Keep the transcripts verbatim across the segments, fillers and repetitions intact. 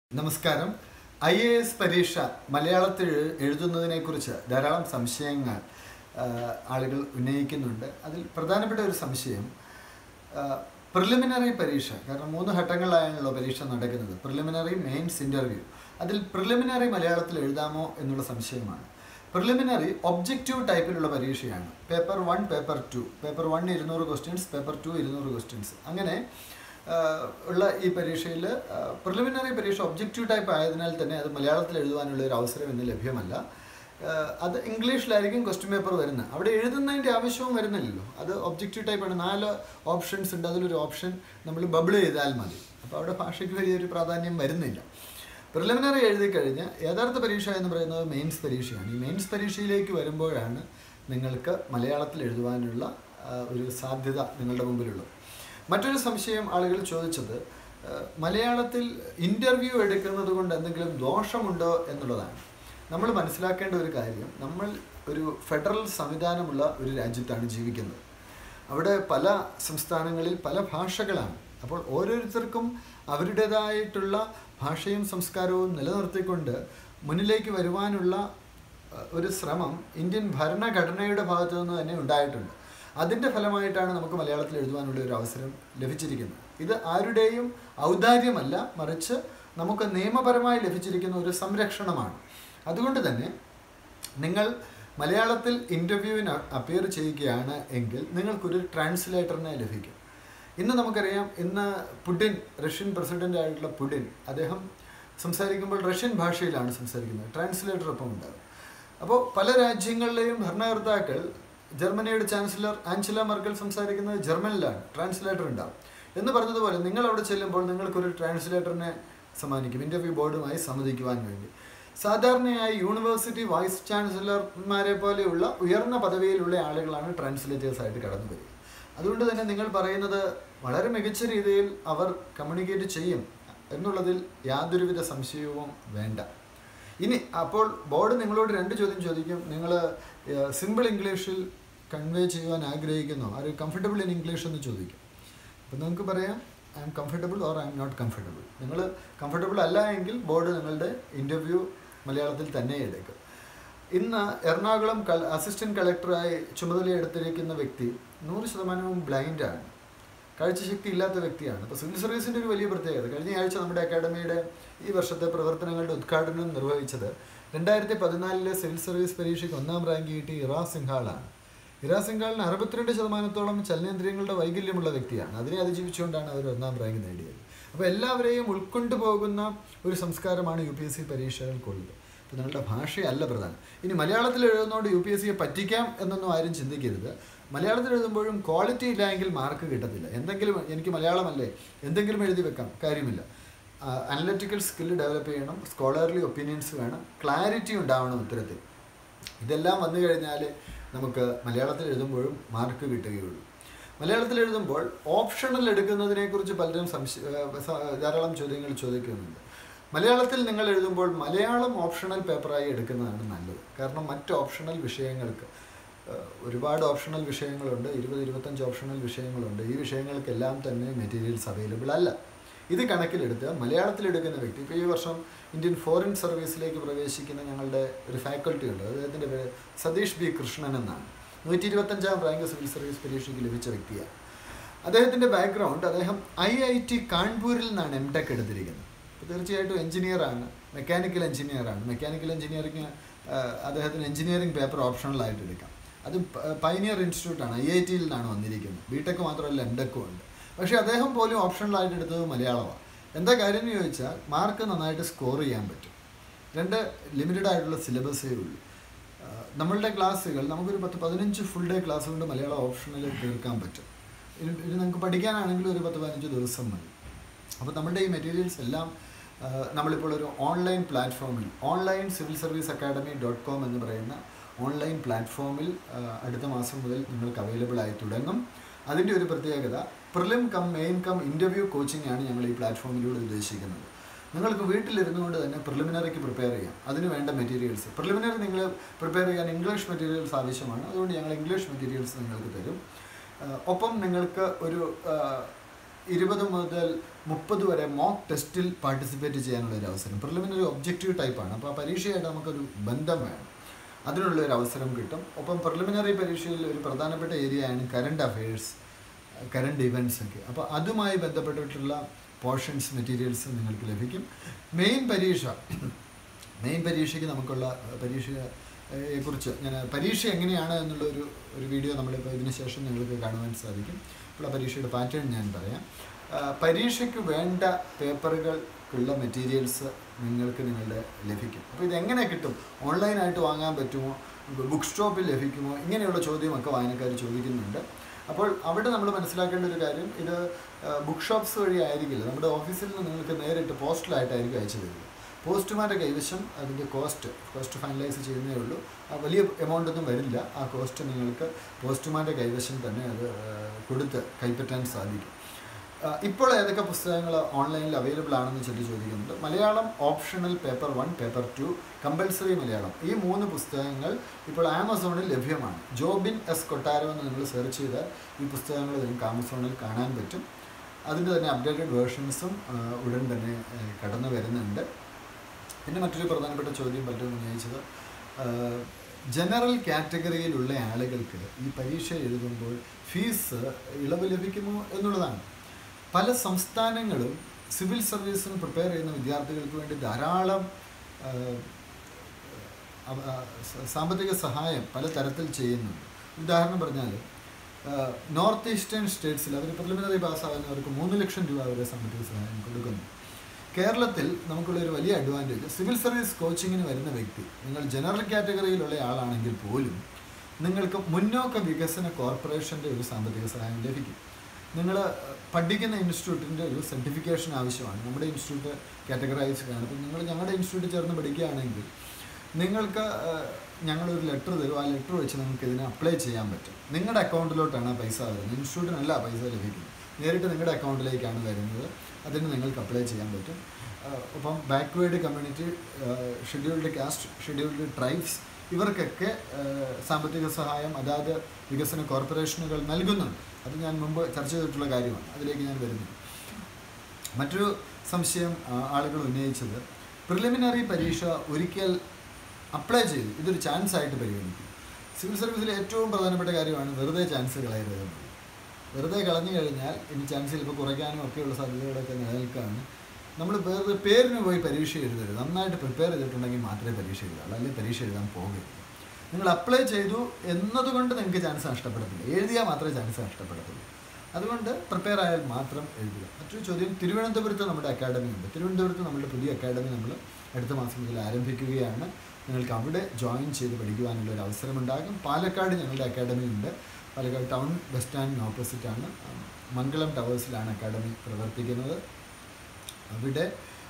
നമസ്കാരം. I A S പരീക്ഷ മലയാളത്തിൽ എഴുതുന്നതിനെക്കുറിച്ച് ധാരാളം സംശയങ്ങൾ ആളുകൾ ഉന്നയിക്കുന്നുണ്ട്. അതിൽ പ്രധാനപ്പെട്ട ഒരു സംശയം പ്രിലിമിനറി പരീക്ഷ, കാരണം മൂന്ന് ഘട്ടങ്ങളിലാണല്ലോ പരീക്ഷ നടക്കുന്നത്. Preliminary, mains, interview. അതിൽ പ്രിലിമിനറി മലയാളത്തിൽ എഴുതാമോ എന്നുള്ള സംശയമാണ്. പ്രിലിമിനറി ഒബ്ജക്റ്റീവ് ടൈപ്പിലുള്ള പരീക്ഷയാണ്. Paper one, paper two. Paper one ഇരുന്നൂറ് ക്വസ്റ്റ്യൻസ്, പേപ്പർ ടു ഇരുന്നൂറ് ക്വസ്റ്റ്യൻസ്. അങ്ങനെ ഉള്ള ഈ പരീക്ഷയിൽ പ്രിലിമിനറി പരീക്ഷ ഒബ്ജക്റ്റീവ് ടൈപ്പ് ആയതിനാൽ തന്നെ അത് മലയാളത്തിൽ എഴുതുവാനുള്ള ഒരു അവസരം ഇന്ന് ലഭ്യമല്ല. അത് ഇംഗ്ലീഷിലായിരിക്കും ക്വസ്റ്റ്യൻ പേപ്പർ വരുന്നത്. അവിടെ എഴുതുന്നതിൻ്റെ ആവശ്യവും വരുന്നില്ലല്ലോ. അത് ഒബ്ജക്റ്റീവ് ടൈപ്പാണ്. നാല് ഓപ്ഷൻസ് ഉണ്ട്. അതിലൊരു ഓപ്ഷൻ നമ്മൾ ബബിൾ ചെയ്താൽ മതി. അപ്പോൾ അവിടെ ഭാഷയ്ക്ക് വലിയൊരു പ്രാധാന്യം വരുന്നില്ല. പ്രിലിമിനറി എഴുതി കഴിഞ്ഞ് യഥാർത്ഥ പരീക്ഷ എന്ന് പറയുന്നത് മെയിൻസ് പരീക്ഷയാണ്. ഈ മെയിൻസ് പരീക്ഷയിലേക്ക് വരുമ്പോഴാണ് നിങ്ങൾക്ക് മലയാളത്തിൽ എഴുതുവാനുള്ള ഒരു സാധ്യത നിങ്ങളുടെ മുമ്പിലുള്ളത്. മറ്റൊരു സംശയം ആളുകൾ ചോദിച്ചത് മലയാളത്തിൽ ഇൻ്റർവ്യൂ എടുക്കുന്നത് കൊണ്ട് എന്തെങ്കിലും ദോഷമുണ്ടോ എന്നുള്ളതാണ്. നമ്മൾ മനസ്സിലാക്കേണ്ട ഒരു കാര്യം, നമ്മൾ ഒരു ഫെഡറൽ സംവിധാനമുള്ള ഒരു രാജ്യത്താണ് ജീവിക്കുന്നത്. അവിടെ പല സംസ്ഥാനങ്ങളിൽ പല ഭാഷകളാണ്. അപ്പോൾ ഓരോരുത്തർക്കും അവരുടേതായിട്ടുള്ള ഭാഷയും സംസ്കാരവും നിലനിർത്തിക്കൊണ്ട് മുന്നിലേക്ക് വരുവാനുള്ള ഒരു ശ്രമം ഇന്ത്യൻ ഭരണഘടനയുടെ ഭാഗത്തു നിന്ന് തന്നെ ഉണ്ടായിട്ടുണ്ട്. അതിൻ്റെ ഫലമായിട്ടാണ് നമുക്ക് മലയാളത്തിൽ എഴുതുവാനുള്ള ഒരു അവസരം ലഭിച്ചിരിക്കുന്നത്. ഇത് ആരുടെയും ഔദാര്യമല്ല, മറിച്ച് നമുക്ക് നിയമപരമായി ലഭിച്ചിരിക്കുന്ന ഒരു സംരക്ഷണമാണ്. അതുകൊണ്ട് തന്നെ നിങ്ങൾ മലയാളത്തിൽ ഇൻ്റർവ്യൂവിന് അപ്പിയർ ചെയ്യുകയാണ് എങ്കിൽ നിങ്ങൾക്കൊരു ട്രാൻസ്ലേറ്ററിനെ ലഭിക്കും. ഇന്ന് നമുക്കറിയാം, ഇന്ന് പുടിൻ, റഷ്യൻ പ്രസിഡൻ്റ് ആയിട്ടുള്ള പുടിൻ, അദ്ദേഹം സംസാരിക്കുമ്പോൾ റഷ്യൻ ഭാഷയിലാണ് സംസാരിക്കുന്നത്. ട്രാൻസ്ലേറ്റർ ഒപ്പം ഉണ്ടാകും. അപ്പോൾ പല രാജ്യങ്ങളിലെയും ഭരണകർത്താക്കൾ, ജർമ്മനിയുടെ ചാൻസലർ ആഞ്ചല മെർക്കൽ സംസാരിക്കുന്നത് ജർമ്മനിലാണ്, ട്രാൻസ്ലേറ്റർ ഉണ്ടാവും. എന്ന് പറഞ്ഞതുപോലെ നിങ്ങൾ അവിടെ ചെല്ലുമ്പോൾ നിങ്ങൾക്കൊരു ട്രാൻസ്ലേറ്ററിനെ സമ്മാനിക്കും, ഇൻ്റർവ്യൂ ബോർഡുമായി സമ്മതിക്കുവാൻ വേണ്ടി. സാധാരണയായി യൂണിവേഴ്സിറ്റി വൈസ് ചാൻസലർമാരെ പോലെയുള്ള ഉയർന്ന പദവിയിലുള്ള ആളുകളാണ് ട്രാൻസ്ലേറ്റേഴ്സായിട്ട് കടന്നു വരിക. അതുകൊണ്ട് തന്നെ നിങ്ങൾ പറയുന്നത് വളരെ മികച്ച രീതിയിൽ അവർ കമ്മ്യൂണിക്കേറ്റ് ചെയ്യും എന്നുള്ളതിൽ യാതൊരുവിധ സംശയവും വേണ്ട. ഇനി അപ്പോൾ ബോർഡ് നിങ്ങളോട് രണ്ട് ചോദ്യം ചോദിക്കും. നിങ്ങൾ സിമ്പിൾ ഇംഗ്ലീഷിൽ കൺവേ ചെയ്യുവാൻ ആഗ്രഹിക്കുന്നോ, are you comfortable in English എന്ന് ചോദിക്കും. അപ്പോൾ നിങ്ങൾക്ക് പറയാം I'm comfortable or I'm not comfortable. നിങ്ങൾ കംഫർട്ടബിൾ അല്ല എങ്കിൽ ബോർഡ് നിങ്ങളുടെ ഇൻ്റർവ്യൂ മലയാളത്തിൽ തന്നെ എടുക്കും. ഇന്ന് എറണാകുളം കൾ അസിസ്റ്റൻറ്റ് കളക്ടറായി ചുമതലയെടുത്തിരിക്കുന്ന വ്യക്തി നൂറ് ശതമാനവും ബ്ലൈൻഡാണ്, കാഴ്ചശക്തി ഇല്ലാത്ത വ്യക്തിയാണ്. അപ്പോൾ സിവിൽ സർവീസിൻ്റെ ഒരു വലിയ പ്രത്യേകത, കഴിഞ്ഞ ആഴ്ച നമ്മുടെ അക്കാഡമിയുടെ ഈ വർഷത്തെ പ്രവർത്തനങ്ങളുടെ ഉദ്ഘാടനം നിർവഹിച്ചത് രണ്ടായിരത്തി പതിനാലിലെ സിവിൽ സർവീസ് പരീക്ഷയ്ക്ക് ഒന്നാം റാങ്ക് കിട്ടി ഇറാ സിംഘാളാണ്. ഇറാ സിംഘാളിന് അറുപത്തിരണ്ട് ശതമാനത്തോളം ചലനേന്ദ്രിയങ്ങളുടെ വൈകല്യമുള്ള വ്യക്തിയാണ്. അതിനെ അതിജീവിച്ചുകൊണ്ടാണ് അവർ ഒന്നാം റാങ്ക് നേടിയത്. അപ്പോൾ എല്ലാവരെയും ഉൾക്കൊണ്ടു പോകുന്ന ഒരു സംസ്കാരമാണ് യു പി എസ് സി പരീക്ഷകൾക്കുള്ളത്. അപ്പോൾ നിങ്ങളുടെ ഭാഷയല്ല പ്രധാനം. ഇനി മലയാളത്തിൽ എഴുതുന്നതുകൊണ്ട് യു പി എസ് സിയെ പറ്റിക്കാം എന്നൊന്നും ആരും ചിന്തിക്കരുത്. മലയാളത്തിൽ എഴുതുമ്പോഴും ക്വാളിറ്റി ഇല്ല എങ്കിൽ മാർക്ക് കിട്ടത്തില്ല. എന്തെങ്കിലും എനിക്ക് മലയാളമല്ലേ, എന്തെങ്കിലും എഴുതി വെക്കാം, കാര്യമില്ല. അനലറ്റിക്കൽ സ്കില്ല് ഡെവലപ്പ് ചെയ്യണം, സ്കോളർലി ഒപ്പീനിയൻസ് വേണം, ക്ലാരിറ്റി ഉണ്ടാവണം ഉത്തരത്തിൽ. ഇതെല്ലാം വന്നു കഴിഞ്ഞാൽ നമുക്ക് മലയാളത്തിൽ എഴുതുമ്പോഴും മാർക്ക് കിട്ടുകയുള്ളൂ. മലയാളത്തിൽ എഴുതുമ്പോൾ ഓപ്ഷണൽ എടുക്കുന്നതിനെക്കുറിച്ച് പലരും സംശയ ധാരാളം ചോദ്യങ്ങൾ ചോദിക്കുന്നുണ്ട്. മലയാളത്തിൽ നിങ്ങൾ എഴുതുമ്പോൾ മലയാളം ഓപ്ഷണൽ പേപ്പറായി എടുക്കുന്നതാണ് നല്ലത്. കാരണം മറ്റ് ഓപ്ഷണൽ വിഷയങ്ങൾക്ക് ഒരുപാട് ഓപ്ഷണൽ വിഷയങ്ങളുണ്ട്, ഇരുപത് ഇരുപത്തഞ്ച് ഓപ്ഷണൽ വിഷയങ്ങളുണ്ട്. ഈ വിഷയങ്ങൾക്കെല്ലാം തന്നെ മെറ്റീരിയൽസ് അവൈലബിൾ അല്ല. ഇത് കണക്കിലെടുത്ത് മലയാളത്തിലെടുക്കുന്ന വ്യക്തി, ഇപ്പോൾ ഈ വർഷം ഇന്ത്യൻ ഫോറിൻ സർവീസിലേക്ക് പ്രവേശിക്കുന്ന ഞങ്ങളുടെ ഒരു ഫാക്കൽറ്റി ഉണ്ട്, അദ്ദേഹത്തിൻ്റെ പേര് സതീഷ് ബി കൃഷ്ണൻ എന്നാണ്. നൂറ്റി ഇരുപത്തഞ്ചാം റാങ്ക് സിവിൽ സർവീസ് പരീക്ഷയ്ക്ക് ലഭിച്ച വ്യക്തിയാണ്. അദ്ദേഹത്തിൻ്റെ ബാക്ക്ഗ്രൗണ്ട്, അദ്ദേഹം ഐ ഐ ടി കാൺപൂരിൽ നിന്നാണ് എം ടെക് എടുത്തിരിക്കുന്നത്. അപ്പോൾ തീർച്ചയായിട്ടും എഞ്ചിനീയറാണ്, മെക്കാനിക്കൽ എഞ്ചിനീയറാണ്. മെക്കാനിക്കൽ എഞ്ചിനീയറിങ് അദ്ദേഹത്തിന് എഞ്ചിനീയറിംഗ് പേപ്പർ ഓപ്ഷണലായിട്ട് എടുക്കാം. അത് പൈനിയർ ഇൻസ്റ്റിറ്റ്യൂട്ടാണ്, ഐ ഐ ടിയിൽ നിന്നാണ് വന്നിരിക്കുന്നത്. ബി ടെക് മാത്രമല്ല എം ടെക്കും ഉണ്ട്. പക്ഷേ അദ്ദേഹം പോലും ഓപ്ഷണലായിട്ട് എടുത്തത് മലയാളമാണ്. എന്താ കാര്യം എന്ന് ചോദിച്ചാൽ മാർക്ക് നന്നായിട്ട് സ്കോർ ചെയ്യാൻ പറ്റും. രണ്ട് ലിമിറ്റഡ് ആയിട്ടുള്ള സിലബസേ ഉള്ളൂ. നമ്മളുടെ ക്ലാസ്സുകൾ നമുക്കൊരു പത്ത് പതിനഞ്ച് ഫുൾ ഡേ ക്ലാസ് കൊണ്ട് മലയാളം ഓപ്ഷനിൽ തീർക്കാൻ പറ്റും. ഇത് ഇത് നമുക്ക് പഠിക്കാനാണെങ്കിൽ ഒരു പത്ത് പതിനഞ്ച് ദിവസം മതി. അപ്പോൾ നമ്മുടെ ഈ മെറ്റീരിയൽസ് എല്ലാം നമ്മളിപ്പോൾ ഒരു ഓൺലൈൻ പ്ലാറ്റ്ഫോമിൽ, online civil service academy dot com എന്ന് പറയുന്ന ഓൺലൈൻ പ്ലാറ്റ്ഫോമിൽ അടുത്ത മാസം മുതൽ നിങ്ങൾക്ക് അവൈലബിൾ ആയി തുടങ്ങും. അതിൻ്റെ ഒരു പ്രത്യേകത, prelim cum main cum interview coaching ആണ് ഞങ്ങൾ ഈ പ്ലാറ്റ്ഫോമിലൂടെ ഉദ്ദേശിക്കുന്നത്. നിങ്ങൾക്ക് വീട്ടിലിരുന്നു കൊണ്ട് തന്നെ പ്രിലിമിനറിക്ക് പ്രിപ്പയർ ചെയ്യാം. അതിന് വേണ്ട മെറ്റീരിയൽസ്, പ്രിലിമിനറി നിങ്ങൾ പ്രിപ്പയർ ചെയ്യാൻ ഇംഗ്ലീഷ് മെറ്റീരിയൽസ് ആവശ്യമാണ്. അതുകൊണ്ട് ഞങ്ങൾ ഇംഗ്ലീഷ് മെറ്റീരിയൽസ് നിങ്ങൾക്ക് തരും. ഒപ്പം നിങ്ങൾക്ക് ഒരു ഇരുപത് മുതൽ മുപ്പത് വരെ മോക്ക് ടെസ്റ്റിൽ പാർട്ടിസിപ്പേറ്റ് ചെയ്യാനുള്ള ഒരു അവസരം. പ്രിലിമിനറി ഒബ്ജക്റ്റീവ് ടൈപ്പാണ്. അപ്പോൾ ആ പരീക്ഷയായിട്ട് നമുക്കൊരു ബന്ധം വേണം, അതിനുള്ള ഒരു അവസരം കിട്ടും. ഒപ്പം പ്രിലിമിനറി പരീക്ഷയിൽ ഒരു പ്രധാനപ്പെട്ട ഏരിയയാണ് കറണ്ട് അഫയേഴ്സ്, കറണ്ട് ഇവൻറ്റ്സ് ഒക്കെ. അപ്പോൾ അതുമായി ബന്ധപ്പെട്ടിട്ടുള്ള പോർഷൻസ് മെറ്റീരിയൽസ് നിങ്ങൾക്ക് ലഭിക്കും. മെയിൻ പരീക്ഷ മെയിൻ പരീക്ഷയ്ക്ക് നമുക്കുള്ള പരീക്ഷയെക്കുറിച്ച് ഞാൻ പരീക്ഷ എങ്ങനെയാണ് എന്നുള്ള ഒരു ഒരു വീഡിയോ നമ്മളിപ്പോൾ ഇതിന് ശേഷം നിങ്ങൾക്ക് കാണുവാൻ സാധിക്കും. അപ്പോൾ ആ പരീക്ഷയുടെ പാറ്റേൺ ഞാൻ പറയാം. പരീക്ഷയ്ക്ക് വേണ്ട പേപ്പറുകൾക്കുള്ള മെറ്റീരിയൽസ് നിങ്ങൾക്ക് നിങ്ങളുടെ ലഭിക്കും. അപ്പോൾ ഇതെങ്ങനെ കിട്ടും? ഓൺലൈനായിട്ട് വാങ്ങാൻ പറ്റുമോ, ബുക്ക് സ്റ്റോപ്പിൽ ലഭിക്കുമോ, ഇങ്ങനെയുള്ള ചോദ്യമൊക്കെ വായനക്കാർ ചോദിക്കുന്നുണ്ട്. അപ്പോൾ അവിടെ നമ്മൾ മനസ്സിലാക്കേണ്ട ഒരു കാര്യം, ഇത് ബുക്ക് ഷോപ്സ് വഴി ആയിരിക്കില്ല. നമ്മുടെ ഓഫീസിൽ നിന്ന് നിങ്ങൾക്ക് നേരിട്ട് പോസ്റ്റലായിട്ടായിരിക്കും അയച്ചു തരിക. പോസ്റ്റുമാരുടെ കൈവശം അതിൻ്റെ കോസ്റ്റ് കോസ്റ്റ് ഫൈനലൈസ് ചെയ്യുന്നേ ഉള്ളൂ. വലിയ എമൗണ്ട് ഒന്നും വരില്ല. ആ കോസ്റ്റ് നിങ്ങൾക്ക് പോസ്റ്റുമാരുടെ കൈവശം തന്നെ അത് കൊടുത്ത് കൈപ്പറ്റാൻ സാധിക്കും. ഇപ്പോൾ ഏതൊക്കെ പുസ്തകങ്ങൾ ഓൺലൈനിൽ അവൈലബിൾ ആണെന്ന് ചൊല്ലി ചോദിക്കുന്നുണ്ട്. Malayalam optional paper one, paper two, compulsory Malayalam, ഈ മൂന്ന് പുസ്തകങ്ങൾ ഇപ്പോൾ ആമസോണിൽ ലഭ്യമാണ്. ജോബിൻ എസ് കൊട്ടാരോ എന്ന് നിങ്ങൾ സെർച്ച് ചെയ്താൽ ഈ പുസ്തകങ്ങൾ നിങ്ങൾക്ക് ആമസോണിൽ കാണാൻ പറ്റും. അതിൻ്റെ തന്നെ അപ്ഡേറ്റഡ് വേർഷൻസും ഉടൻ തന്നെ കടന്നു വരുന്നുണ്ട്. പിന്നെ മറ്റൊരു പ്രധാനപ്പെട്ട ചോദ്യം പലരും ഉന്നയിച്ചത്, ജനറൽ കാറ്റഗറിയിലുള്ള ആളുകൾക്ക് ഈ പരീക്ഷ എഴുതുമ്പോൾ ഫീസ് ഇളവ് ലഭിക്കുമോ എന്നുള്ളതാണ്. പല സംസ്ഥാനങ്ങളും സിവിൽ സർവീസിന് പ്രിപ്പയർ ചെയ്യുന്ന വിദ്യാർത്ഥികൾക്ക് വേണ്ടി ധാരാളം സാമ്പത്തിക സഹായം പല തരത്തിൽ ചെയ്യുന്നുണ്ട്. ഉദാഹരണം പറഞ്ഞാൽ നോർത്ത് ഈസ്റ്റേൺ സ്റ്റേറ്റ്സിൽ അവർ പ്രിലിമിനറി പാസ്സാകുന്നവർക്ക് മൂന്ന് ലക്ഷം രൂപ വരെ സാമ്പത്തിക സഹായം കൊടുക്കുന്നു. കേരളത്തിൽ നമുക്കുള്ളൊരു വലിയ അഡ്വാൻറ്റേജ്, സിവിൽ സർവീസ് കോച്ചിങ്ങിന് വരുന്ന വ്യക്തി നിങ്ങൾ ജനറൽ കാറ്റഗറിയിലുള്ള ആളാണെങ്കിൽ പോലും നിങ്ങൾക്ക് മുന്നോക്ക വികസന കോർപ്പറേഷൻ്റെ ഒരു സാമ്പത്തിക സഹായം ലഭിക്കും. നിങ്ങൾ പഠിക്കുന്ന ഇൻസ്റ്റിറ്റ്യൂട്ടിൻ്റെ ഒരു സർട്ടിഫിക്കേഷൻ ആവശ്യമാണ്. നമ്മുടെ ഇൻസ്റ്റിറ്റ്യൂട്ട് കാറ്റഗറൈസ്ഡ് ആണ്. അപ്പോൾ നിങ്ങൾ ഞങ്ങളുടെ ഇൻസ്റ്റിറ്റ്യൂട്ടിൽ ചേർന്ന് പഠിക്കുകയാണെങ്കിൽ നിങ്ങൾക്ക് ഞങ്ങളൊരു ലെറ്റർ തരും. ആ ലെറ്റർ വെച്ച് നിങ്ങൾക്ക് ഇതിനെ അപ്ലൈ ചെയ്യാൻ പറ്റും. നിങ്ങളുടെ അക്കൗണ്ടിലോട്ടാണ് ആ പൈസ വരുന്നത്. ഇൻസ്റ്റിറ്റ്യൂട്ടിനല്ല പൈസ ലഭിക്കുന്നത്, നേരിട്ട് നിങ്ങളുടെ അക്കൗണ്ടിലേക്കാണ് വരുന്നത്. അതിന് നിങ്ങൾക്ക് അപ്ലൈ ചെയ്യാൻ പറ്റും. ഒപ്പം backward community, scheduled caste, scheduled tribes, ഇവർക്കൊക്കെ സാമ്പത്തിക സഹായം അതാത് വികസന കോർപ്പറേഷനുകൾ നൽകുന്നുണ്ട്. അത് ഞാൻ മുമ്പ് ചർച്ച ചെയ്തിട്ടുള്ള കാര്യമാണ്, അതിലേക്ക് ഞാൻ വരുന്നു. മറ്റൊരു സംശയം ആളുകൾ ഉന്നയിച്ചത്, പ്രിലിമിനറി പരീക്ഷ ഒരിക്കൽ അപ്ലൈ ചെയ്തു ഇതൊരു ചാൻസ് ആയിട്ട് പരിഗണിക്കും. സിവിൽ സർവീസിലെ ഏറ്റവും പ്രധാനപ്പെട്ട കാര്യമാണ് വെറുതെ ചാൻസ് കളയരുത്. വെറുതെ കളഞ്ഞു കഴിഞ്ഞാൽ ഇനി ചാൻസ് ചിലപ്പോൾ കുറയ്ക്കാനും ഒക്കെയുള്ള സാധ്യതകളൊക്കെ നിലനിൽക്കുകയാണ്. നമ്മൾ വെറുതെ പേരിന് പോയി പരീക്ഷ എഴുതരുത്. നന്നായിട്ട് പ്രിപ്പയർ ചെയ്തിട്ടുണ്ടെങ്കിൽ മാത്രമേ പരീക്ഷ എഴുതാവുള്ളൂ, അല്ലെങ്കിൽ പരീക്ഷ എഴുതാൻ പോകരുത്. നിങ്ങൾ അപ്ലൈ ചെയ്തു എന്നതുകൊണ്ട് നിങ്ങൾക്ക് ചാൻസ് നഷ്ടപ്പെടത്തില്ല, എഴുതിയാൽ മാത്രമേ ചാൻസ് നഷ്ടപ്പെടത്തുള്ളൂ. അതുകൊണ്ട് പ്രിപ്പയർ ആയാൽ മാത്രം എഴുതുക. മറ്റൊരു ചോദ്യം, തിരുവനന്തപുരത്ത് നമ്മുടെ അക്കാഡമി ഉണ്ട്. തിരുവനന്തപുരത്ത് നമ്മുടെ പുതിയ അക്കാഡമി നമ്മൾ അടുത്ത മാസം മുതൽ ആരംഭിക്കുകയാണ്. നിങ്ങൾക്ക് അവിടെ ജോയിൻ ചെയ്ത് പഠിക്കുവാനുള്ള ഒരു അവസരമുണ്ടാകും. പാലക്കാട് ഞങ്ങളുടെ അക്കാഡമി ഉണ്ട്. പാലക്കാട് ടൗൺ ബസ് സ്റ്റാൻഡിന് ഓപ്പോസിറ്റാണ്, മംഗളം ടവേഴ്സിലാണ് അക്കാഡമി പ്രവർത്തിക്കുന്നത്. അവിടെ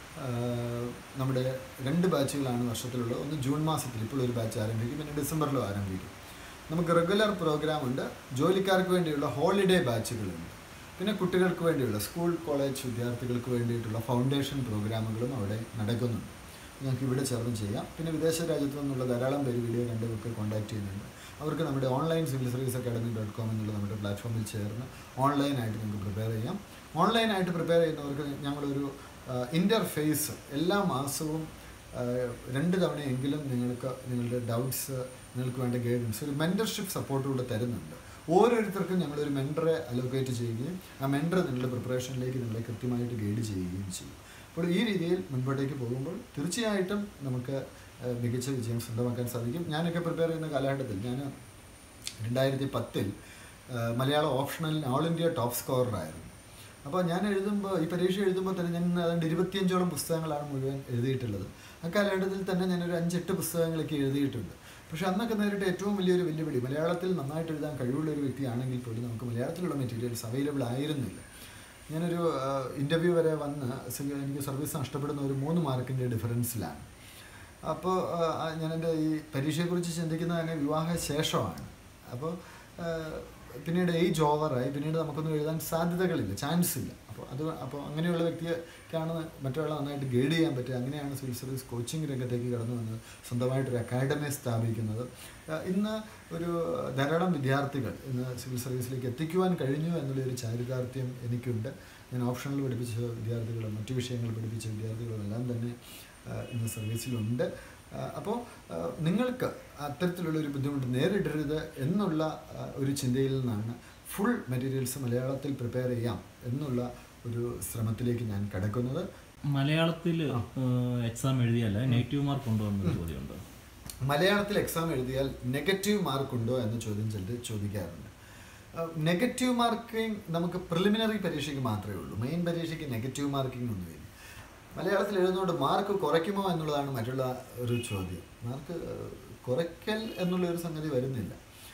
നമ്മുടെ രണ്ട് ബാച്ചുകളാണ് വർഷത്തിലുള്ളത്. ഒന്ന് ജൂൺ മാസത്തിൽ ഇപ്പോൾ ഒരു ബാച്ച് ആരംഭിക്കും, പിന്നെ ഡിസംബറിലും ആരംഭിക്കും. നമുക്ക് റെഗുലർ പ്രോഗ്രാം ഉണ്ട്, ജോലിക്കാർക്ക് വേണ്ടിയുള്ള ഹോളിഡേ ബാച്ചുകളുണ്ട്, പിന്നെ കുട്ടികൾക്ക് വേണ്ടിയുള്ള സ്കൂൾ കോളേജ് വിദ്യാർത്ഥികൾക്ക് വേണ്ടിയിട്ടുള്ള ഫൗണ്ടേഷൻ പ്രോഗ്രാമുകളും അവിടെ നടക്കുന്നുണ്ട്. ഞങ്ങൾക്ക് ഇവിടെ ചേർന്ന് ചെയ്യാം. പിന്നെ വിദേശ രാജ്യത്തു നിന്നുള്ള ധാരാളം പേര് വീഡിയോ കണ്ടുമൊക്കെ കോൺടാക്ട് ചെയ്യുന്നുണ്ട്. അവർക്ക് നമ്മുടെ online civil service academy dot com എന്നുള്ള നമ്മുടെ പ്ലാറ്റ്ഫോമിൽ ചേർന്ന് ഓൺലൈനായിട്ട് നിങ്ങൾക്ക് പ്രിപ്പയർ ചെയ്യാം. ഓൺലൈനായിട്ട് പ്രിപ്പയർ ചെയ്യുന്നവർക്ക് ഞങ്ങളൊരു ഇൻ്റർഫേസ് എല്ലാ മാസവും രണ്ട് തവണയെങ്കിലും നിങ്ങൾക്ക് നിങ്ങളുടെ ഡൗട്ട്സ്, നിങ്ങൾക്ക് വേണ്ട ഗൈഡൻസ്, ഒരു മെൻറ്റർഷിപ്പ് സപ്പോർട്ടുകൂടെ തരുന്നുണ്ട്. ഓരോരുത്തർക്കും ഞങ്ങളൊരു മെൻറ്ററെ അലോക്കേറ്റ് ചെയ്യുകയും ആ മെൻറ്റർ നിങ്ങളുടെ പ്രിപ്പറേഷനിലേക്ക് നിങ്ങളെ കൃത്യമായിട്ട് ഗൈഡ് ചെയ്യുകയും ചെയ്യും. അപ്പോൾ ഈ രീതിയിൽ മുൻപോട്ടേക്ക് പോകുമ്പോൾ തീർച്ചയായിട്ടും നമുക്ക് മികച്ച വിജയം സ്വന്തമാക്കാൻ സാധിക്കും. ഞാനൊക്കെ പ്രിപ്പയർ ചെയ്യുന്ന കാലഘട്ടത്തിൽ ഞാൻ രണ്ടായിരത്തി പത്തിൽ മലയാളം ഓപ്ഷണലിൽ ഓൾ ഇന്ത്യ ടോപ്പ് സ്കോററായിരുന്നു. അപ്പോൾ ഞാൻ എഴുതുമ്പോൾ, ഈ പരീക്ഷ എഴുതുമ്പോൾ തന്നെ ഞാൻ അതുകൊണ്ട് ഇരുപത്തിയഞ്ചോളം പുസ്തകങ്ങളാണ് മുഴുവൻ എഴുതിയിട്ടുള്ളത്. അക്കാലഘട്ടത്തിൽ തന്നെ ഞാനൊരു അഞ്ചെട്ട് പുസ്തകങ്ങളൊക്കെ എഴുതിയിട്ടുണ്ട്. പക്ഷേ അന്നൊക്കെ നേരിട്ട് ഏറ്റവും വലിയൊരു വെല്ലുവിളി, മലയാളത്തിൽ നന്നായിട്ട് എഴുതാൻ കഴിവുള്ള ഒരു വ്യക്തിയാണെങ്കിൽ പോലും നമുക്ക് മലയാളത്തിലുള്ള മെറ്റീരിയൽസ് അവൈലബിൾ ആയിരുന്നില്ല. ഞാനൊരു ഇൻ്റർവ്യൂ വരെ വന്ന് എനിക്ക് സർവീസ് നഷ്ടപ്പെടുന്ന ഒരു മൂന്ന് മാർക്കിൻ്റെ ഡിഫറൻസിലാണ്. അപ്പോൾ ഞാൻ എൻ്റെ ഈ പരീക്ഷയെക്കുറിച്ച് ചിന്തിക്കുന്നത് തന്നെ വിവാഹ ശേഷമാണ്. അപ്പോൾ പിന്നീട് ഏജ് ഓവറായി, പിന്നീട് നമുക്കൊന്നും എഴുതാൻ സാധ്യതകളില്ല, ചാൻസ് ഇല്ല. അപ്പോൾ അത് അപ്പോൾ അങ്ങനെയുള്ള വ്യക്തിക്കാണ് മറ്റൊരാളെ നന്നായിട്ട് ഗൈഡ് ചെയ്യാൻ പറ്റുക. അങ്ങനെയാണ് സിവിൽ സർവീസ് കോച്ചിങ് രംഗത്തേക്ക് കടന്നു വന്നത്, സ്വന്തമായിട്ടൊരു അക്കാഡമി സ്ഥാപിക്കുന്നത്. ഇന്ന് ഒരു ധാരാളം വിദ്യാർത്ഥികൾ ഇന്ന് സിവിൽ സർവീസിലേക്ക് എത്തിക്കുവാൻ കഴിഞ്ഞു എന്നുള്ളൊരു ചാരിതാർത്ഥ്യം എനിക്കുണ്ട്. ഞാൻ ഓപ്ഷണൽ പഠിപ്പിച്ച വിദ്യാർത്ഥികളും മറ്റു വിഷയങ്ങൾ പഠിപ്പിച്ച വിദ്യാർത്ഥികളും എല്ലാം തന്നെ ഇന്ന് സർവീസിലുണ്ട്. അപ്പോൾ നിങ്ങൾക്ക് അത്തരത്തിലുള്ളൊരു ബുദ്ധിമുട്ട് നേരിടരുത് എന്നുള്ള ഒരു ചിന്തയിൽ നിന്നാണ് ഫുൾ മെറ്റീരിയൽസ് മലയാളത്തിൽ പ്രിപ്പയർ ചെയ്യാം എന്നുള്ള ഒരു ശ്രമത്തിലേക്ക് ഞാൻ കടക്കുന്നത്. മലയാളത്തിൽ എക്സാം എഴുതിയാൽ നെഗറ്റീവ് മാർക്ക് ഉണ്ടോ എന്നൊരു ചോദ്യമുണ്ട്. മലയാളത്തിൽ എക്സാം എഴുതിയാൽ നെഗറ്റീവ് മാർക്ക് ഉണ്ടോ എന്ന ചോദ്യം ചിലർ ചോദിക്കാറുണ്ട്. നെഗറ്റീവ് മാർക്കിംഗ് നമുക്ക് പ്രിലിമിനറി പരീക്ഷയ്ക്ക് മാത്രമേ ഉള്ളൂ. മെയിൻ പരീക്ഷയ്ക്ക് നെഗറ്റീവ് മാർക്കിംഗ് ഒന്നുമില്ല. മലയാളത്തിൽ എഴുതുന്നതുകൊണ്ട് മാർക്ക് കുറയ്ക്കുമോ എന്നുള്ളതാണ് മറ്റുള്ള ഒരു ചോദ്യം. മാർക്ക് കുറയ്ക്കൽ എന്നുള്ളൊരു സംഗതി വരുന്നില്ല.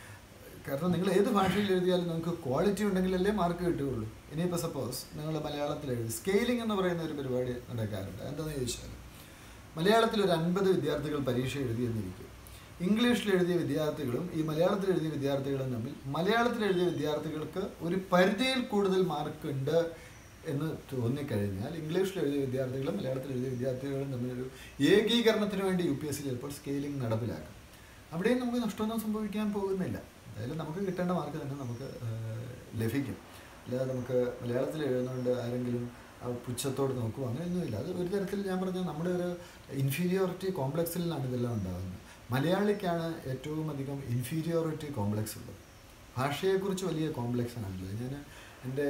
കാരണം നിങ്ങൾ ഏത് ഭാഷയിൽ എഴുതിയാലും നിങ്ങൾക്ക് ക്വാളിറ്റി ഉണ്ടെങ്കിലല്ലേ മാർക്ക് കിട്ടുകയുള്ളൂ. ഇനിയിപ്പോൾ സപ്പോസ് നിങ്ങൾ മലയാളത്തിൽ എഴുതി സ്കെയിലിംഗ് എന്ന് പറയുന്ന ഒരു പരിപാടി നടക്കാറുണ്ട്. എന്താണെന്ന് ചോദിച്ചാൽ മലയാളത്തിൽ ഒരു അൻപത് വിദ്യാർത്ഥികൾ പരീക്ഷ എഴുതിയെന്നിരിക്കും. ഇംഗ്ലീഷിൽ എഴുതിയ വിദ്യാർത്ഥികളും ഈ മലയാളത്തിൽ എഴുതിയ വിദ്യാർത്ഥികളും തമ്മിൽ മലയാളത്തിൽ എഴുതിയ വിദ്യാർത്ഥികൾക്ക് ഒരു പരിധിയിൽ കൂടുതൽ മാർക്ക് ഉണ്ട് എന്ന് തോന്നിക്കഴിഞ്ഞാൽ ഇംഗ്ലീഷിൽ എഴുതിയ വിദ്യാർത്ഥികളും മലയാളത്തിൽ എഴുതിയ വിദ്യാർത്ഥികളും തമ്മിലൊരു ഏകീകരണത്തിന് വേണ്ടി യു പി എസ് സി ചിലപ്പോൾ സ്കെയിലിംഗ് നടപ്പിലാക്കും. അവിടെയും നമുക്ക് നഷ്ടമൊന്നും സംഭവിക്കാൻ പോകുന്നില്ല. എന്തായാലും നമുക്ക് കിട്ടേണ്ട മാർക്ക് തന്നെ നമുക്ക് ലഭിക്കും. അല്ലാതെ നമുക്ക് മലയാളത്തിൽ എഴുതുന്നതുകൊണ്ട് ആരെങ്കിലും പുച്ഛത്തോട് നോക്കുക അങ്ങനെയൊന്നുമില്ല. അത് ഒരു തരത്തിൽ ഞാൻ പറഞ്ഞ നമ്മുടെ ഒരു ഇൻഫീരിയോറിറ്റി കോംപ്ലക്സിൽ നിന്നാണ് ഇതെല്ലാം ഉണ്ടാകുന്നത്. മലയാളിക്കാണ് ഏറ്റവും അധികം ഇൻഫീരിയോറിറ്റി കോംപ്ലക്സ് ഉള്ളത്. ഭാഷയെക്കുറിച്ച് വലിയ കോംപ്ലക്സ് ആണുള്ളത്. ഞാൻ എൻ്റെ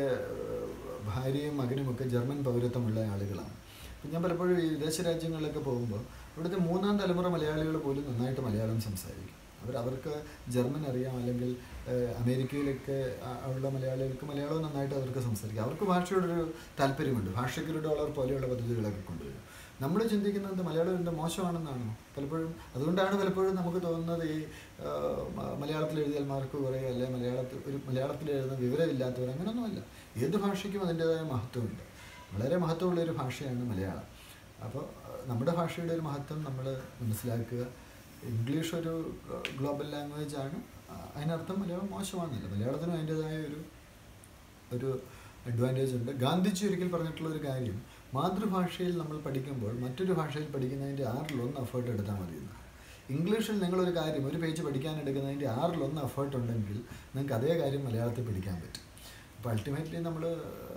ഭാര്യയും മകനുമൊക്കെ ജർമ്മൻ പൗരത്വമുള്ള ആളുകളാണ്. അപ്പം ഞാൻ പലപ്പോഴും ഈ വിദേശ രാജ്യങ്ങളിലൊക്കെ പോകുമ്പോൾ ഇവിടുത്തെ മൂന്നാം തലമുറ മലയാളികൾ പോലും നന്നായിട്ട് മലയാളം സംസാരിക്കും. അവർ അവർക്ക് ജർമ്മൻ അറിയാം, അല്ലെങ്കിൽ അമേരിക്കയിലൊക്കെ ഉള്ള മലയാളികൾക്ക് മലയാളം നന്നായിട്ട് അവർക്ക് സംസാരിക്കാം. അവർക്ക് ഭാഷയോടൊരു താല്പര്യമുണ്ട്. ഭാഷയ്ക്കൊരു ഡോളർ പോലെയുള്ള പദ്ധതികളൊക്കെ കൊണ്ടുവരും. നമ്മൾ ചിന്തിക്കുന്നത് മലയാളം എന്താ മോശമാണെന്നാണോ പലപ്പോഴും. അതുകൊണ്ടാണ് പലപ്പോഴും നമുക്ക് തോന്നുന്നത് ഈ മലയാളത്തിൽ എഴുതിയാൽ മാർക്ക് കുറയുക, അല്ലെങ്കിൽ മലയാളത്തിൽ ഒരു മലയാളത്തിൽ എഴുതുന്ന വിവരമില്ലാത്തവർ. അങ്ങനെയൊന്നുമല്ല. ഏത് ഭാഷയ്ക്കും അതിൻ്റേതായ മഹത്വമുണ്ട്. വളരെ മഹത്വമുള്ളൊരു ഭാഷയാണ് മലയാളം. അപ്പോൾ നമ്മുടെ ഭാഷയുടെ ഒരു മഹത്വം നമ്മൾ മനസ്സിലാക്കുക. ഇംഗ്ലീഷ് ഒരു ഗ്ലോബൽ ലാംഗ്വേജ് ആണ്. അതിനർത്ഥം മലയാളം മോശമാണെന്നില്ല. മലയാളത്തിനും അതിൻ്റേതായ ഒരു ഒരു അഡ്വാൻറ്റേജ് ഉണ്ട്. ഗാന്ധിജി ഒരിക്കൽ പറഞ്ഞിട്ടുള്ള ഒരു കാര്യം, മാതൃഭാഷയിൽ നമ്മൾ പഠിക്കുമ്പോൾ മറ്റൊരു ഭാഷയിൽ പഠിക്കുന്നതിൻ്റെ ആറിലൊന്ന് എഫേർട്ട് എടുത്താൽ മതിയെന്ന്. ഇംഗ്ലീഷിൽ നിങ്ങളൊരു കാര്യം ഒരു പേജ് പഠിക്കാൻ എടുക്കുന്നതിൻ്റെ ആറിലൊന്ന് എഫേർട്ട് ഉണ്ടെങ്കിൽ നിങ്ങൾക്ക് അതേ കാര്യം മലയാളത്തിൽ പഠിക്കാൻ പറ്റും. അപ്പോൾ അൾട്ടിമേറ്റ്ലി നമ്മൾ